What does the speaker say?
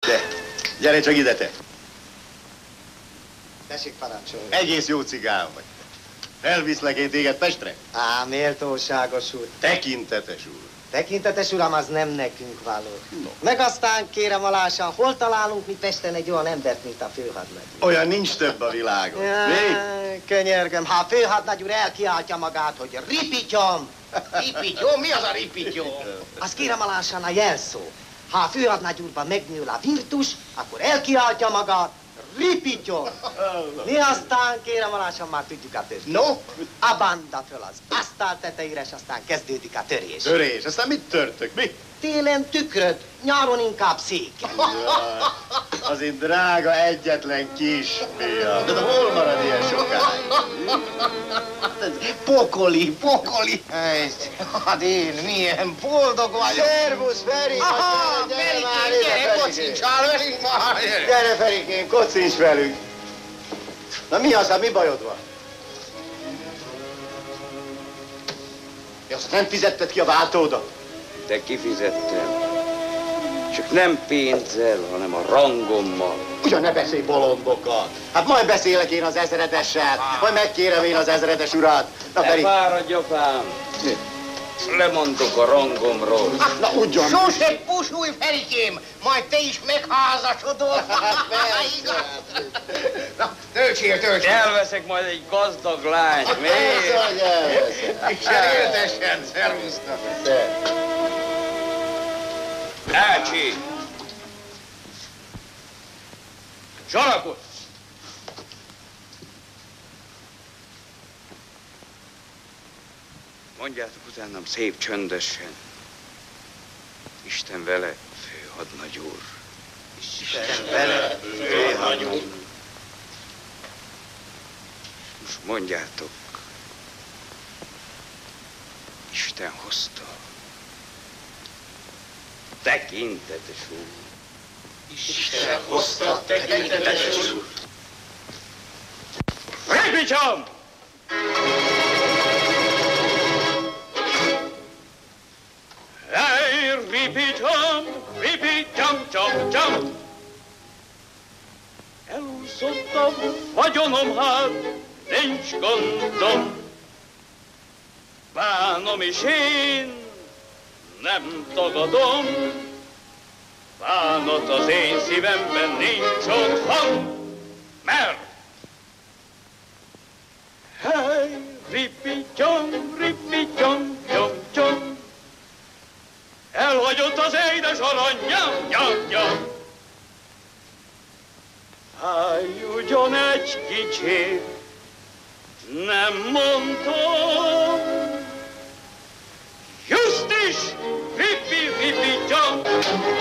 De, gyere csak ide te. Tessék parancsolni. Egész jó cigám vagy. Elviszlek én téged Pestre? Á, méltóságos úr. Tekintetes úr. Tekintetes uram, az nem nekünk való. No. Meg aztán kérem alásan, hol találunk mi Pesten egy olyan embert, mint a főhadnagy? Olyan nincs több a világon. Mi? Könyörgöm, ha a főhadnagy úr elkiáltja magát, hogy ripityom. Ripityó? Mi az a ripityó? Az kérem alásan a jelszó. Ha a főhadnagy úrban megnyúl a virtus, akkor elkiáltja magát, ripityom. Mi aztán kérem alásan már tudjuk a többit. No? A banda föl az asztal tetejére, és aztán kezdődik a törés. Törés, aztán mit törtök, mi? Télen tükröd, nyáron inkább szék. Ja, az én drága egyetlen kisfiam. De hol marad ilyen sokáig? Pokoli. Hát én milyen boldog vagyok. Szervusz, Feri! Aha, gyere, kocincsál velünk már. Gyere, Ferikén, kocincs velünk. Na mi az, mi bajod van? Mi az, nem fizetted ki a váltódat? De kifizettem. Csak nem pénzzel, hanem a rangommal. Ugyan ne beszélj bolondokat. Hát majd beszélek én az ezredessel, majd megkérem én az ezredes urat. Na, Ne Feri. fáradj, apám! Lemondok a rangomról. Na, ugyan. Sose pusulj, Ferikém, majd te is megházasodol. persze. Na, töltsél. Elveszek majd egy gazdag lányt, miért? Persze, hogy elveszed. Isten éltessen, szervusztok. Ácsi! Zsarakot! Mondjátok utánam szép csöndesen. Isten vele, főhadnagy úr. Isten vele, főhadnagy úr. Most mondjátok. Isten hozta. Tekintetes úr. Isten hozta, tekintetes úr. Ripityom! Hey, ripityom! Elúszott a vagyonom, hát nincs gondom. Bánom is én, nem tagadom. Bánat az én szívemben nincs otthon, mert hey, ripityom, elhagyott az édes aranyam. Háj, ugyan egy kicsit nem mondtam, just is, ripityom.